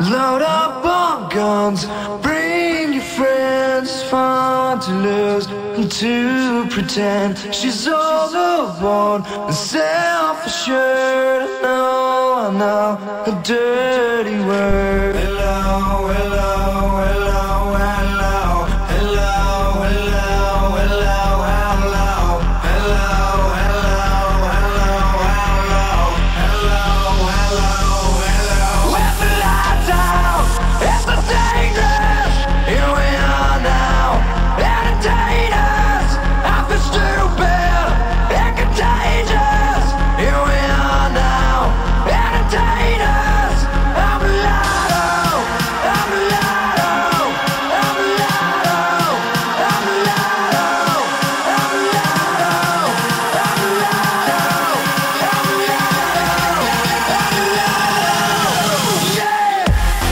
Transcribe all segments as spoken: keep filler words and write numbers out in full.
Load up on guns, bring your friends. It's fun to lose and to pretend she's overboard and self-assured. I know, I know, a dirty word. Hello, hello, hello, hello, hello, hello, hello, hello, hello, hello, hello, hello, hello, hello. With the lights out, it's so dangerous. Here we are now, entertain us. I feel stupid and contagious. Here we are now, entertain us. I'm a lotto, I'm a lotto, I'm a lotto, I'm a lotto, I'm a lotto, I'm a lotto, I'm a lotto, I'm a lotto, yeah.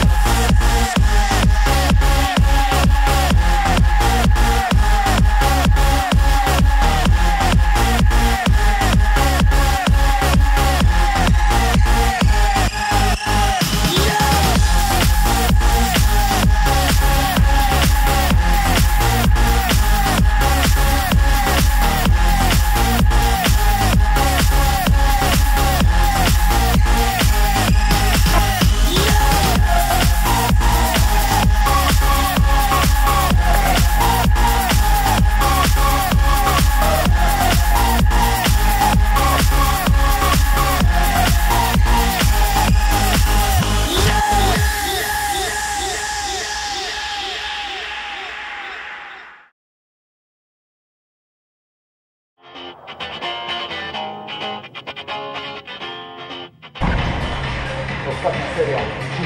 Ostatnia seria.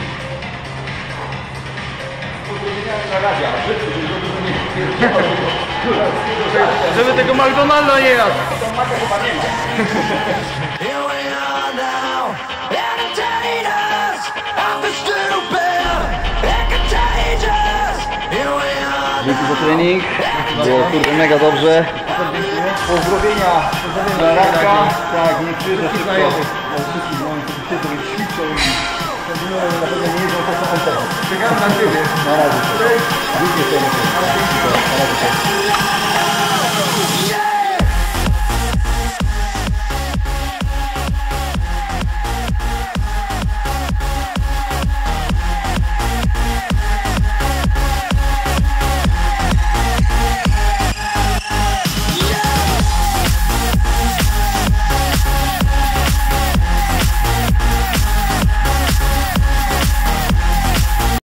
Żeby tego McDonalda nie jadł. Here we are now, entertain us. I feel stupid and contagious. Here we are Dzięki za trening. Było kurde mega dobrze. Pozdrowienia dla Radka. Tak, nie przyjeżdżę szybko. Wszystkich moim, którzy siedzą i ćwiczą i kombinują, na pewno nie jedzą to, co on teraz. Czekam na ciebie. Na razie. Cześć. Dzięki. Na razie.